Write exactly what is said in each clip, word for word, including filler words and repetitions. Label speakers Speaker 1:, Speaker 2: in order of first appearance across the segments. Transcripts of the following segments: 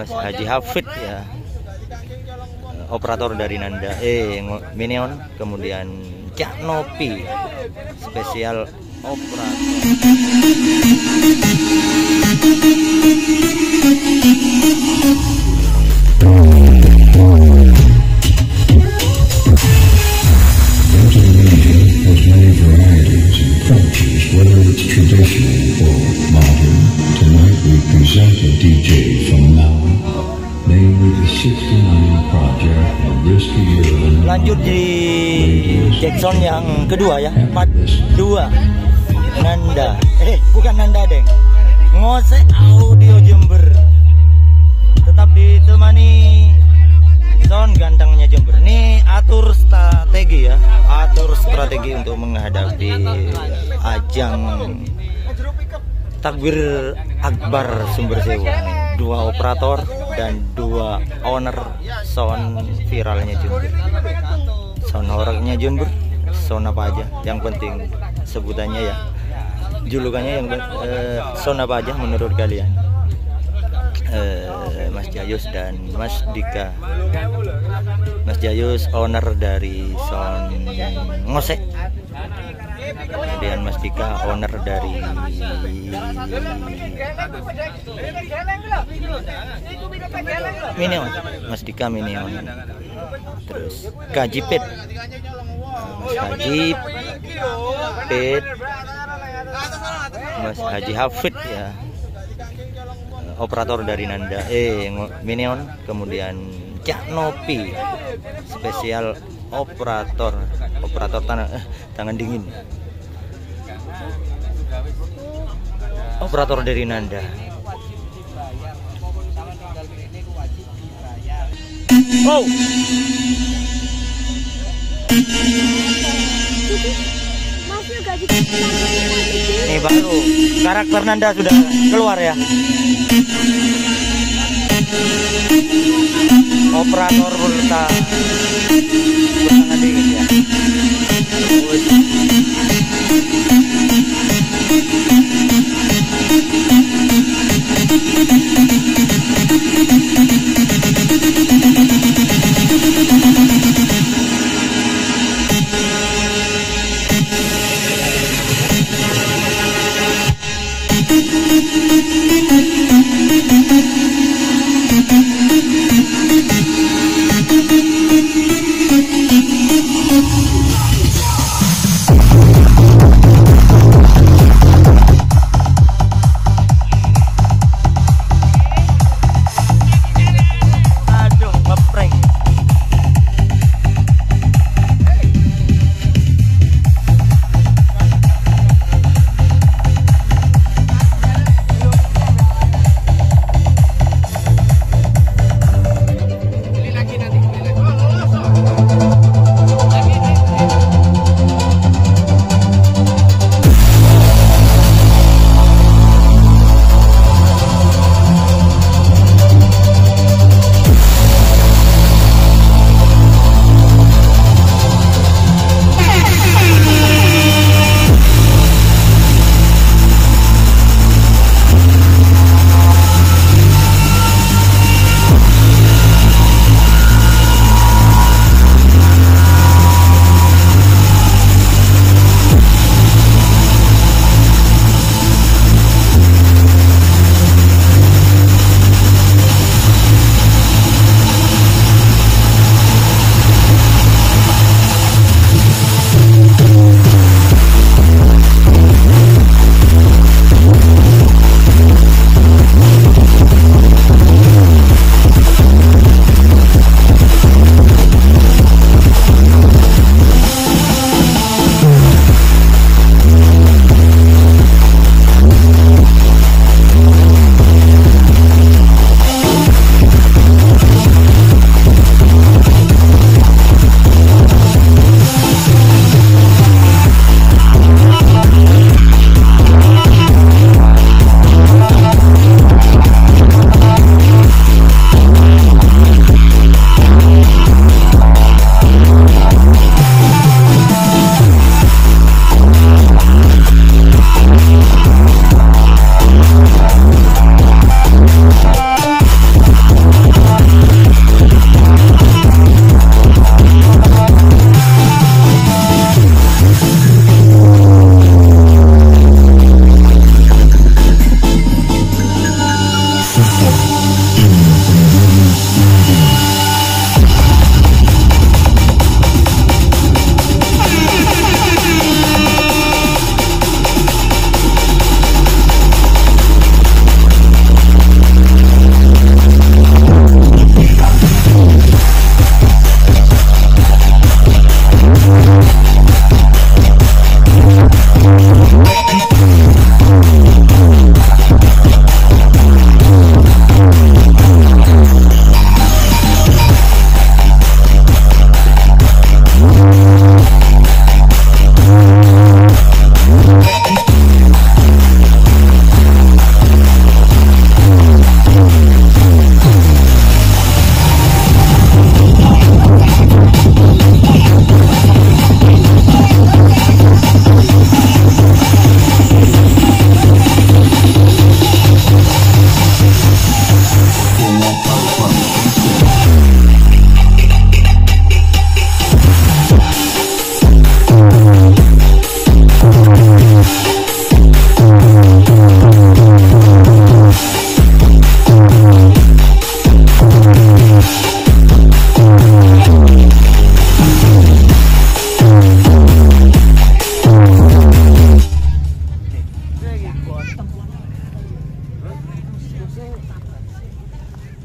Speaker 1: Mas Haji Hafid ya, operator dari Nanda eh Minion, kemudian Cak Nopi spesial operator.
Speaker 2: Whether it's traditional or modern, tonight we present a D J from Maui, namely the sixty-nine Project and Risky Year.
Speaker 1: Lanjut di Jackson yang kedua ya, part dua Nanda, eh bukan Nanda deng, Ngose Audio Jember. Tetap ditemani sound gantengnya Jember. Nih atur strategi ya, atur strategi untuk menghadapi ajang Takbir Akbar Sumber Sewa. Dua operator dan dua owner sound viralnya Jember. Sound horornya Jember, sound apa aja? Yang penting sebutannya ya, julukannya yang eh, sound apa aja menurut kalian? Uh, Mas Jayus dan Mas Dika. Mas Jayus owner dari Sound Ngosek, kemudian Mas Dika owner dari Minion. Mas Dika Minion. Terus Kajipit, Mas Haji Pit, Mas Haji Hafid ya, operator dari Nanda eh Minion, kemudian Cak Nopi spesial operator operator tangan eh, tangan dingin, operator dari Nanda. Oh, ini baru karakter Nanda sudah keluar ya. Operator berta bertangan dingin ya.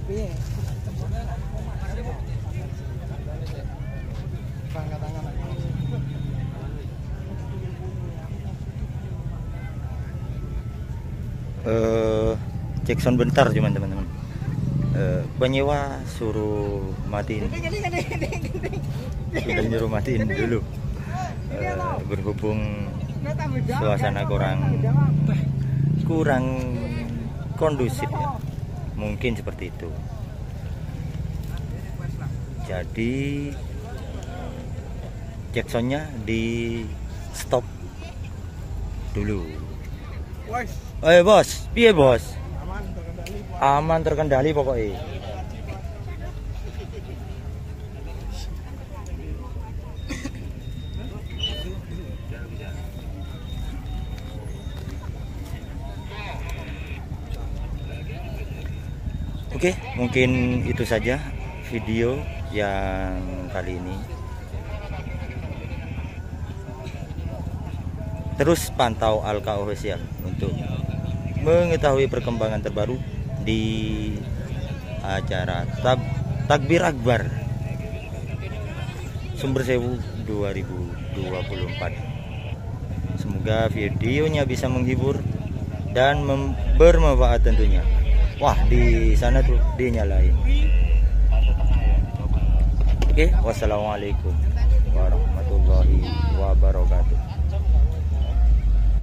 Speaker 1: Uh, Jackson bentar cuman teman-teman. Uh, penyewa suruh matiin, sudah nyuruh matiin dulu. Uh, berhubung suasana kurang kurang kondusif ya, mungkin seperti itu. Jadi Jacksonnya di stop dulu. Eh bos, piye bos? Aman terkendali pokoknya. Oke, mungkin itu saja video yang kali ini. Terus pantau Alka Official untuk mengetahui perkembangan terbaru di acara Tab Takbir Akbar Sumber Sewu dua ribu dua puluh empat. Semoga videonya bisa menghibur dan bermanfaat tentunya. Wah, di sana tuh dinyalain. Oke, wassalamualaikum warahmatullahi wabarakatuh.